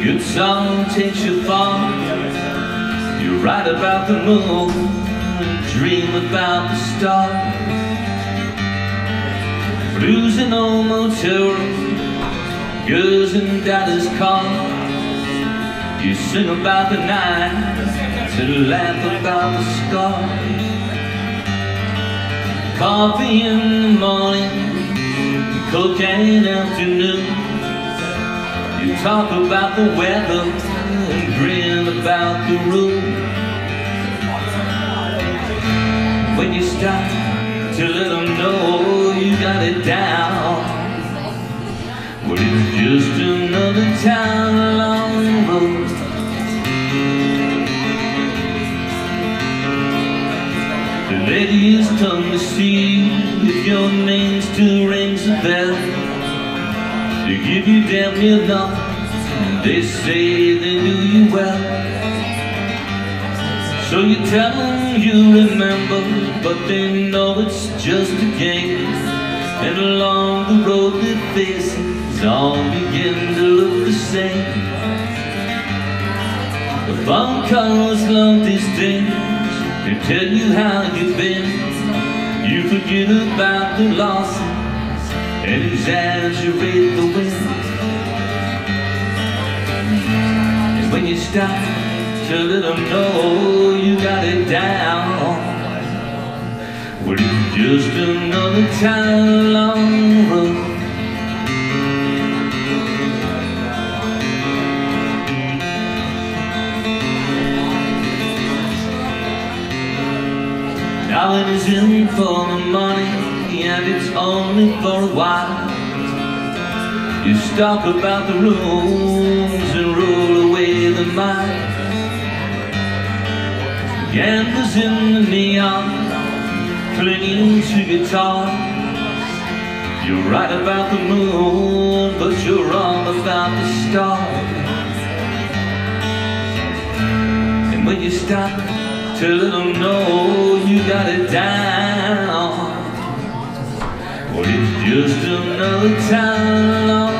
good song takes you far. You write about the moon and dream about the stars. Blues in old motel rooms, girls in daddy's car. You sing about the night to laugh about the scars. Coffee in the morning, cocaine afternoon. You talk about the weather and grin about the room. When you stop to let them know you got it down, well, it's just another town along the road. The ladies come to see if your name still rings a bell. They give you damn near nothing, they say they knew you well. So you tell them you remember, but they know it's just a game. And along the road their faces all begin to look the same. The phone calls love these days, they tell you how you've been. You forget about the losses and exaggerate the wins. And when you stop to let them know you got it down, well, it's just another town along the road. Now it is in for the money, and it's only for a while. You talk about the rooms and roll away the miles. Gamblers in the neon, clinging to guitars. You're right about the moon, but you're wrong about the stars. And when you stop to let them know you got it down, well, it's just another town along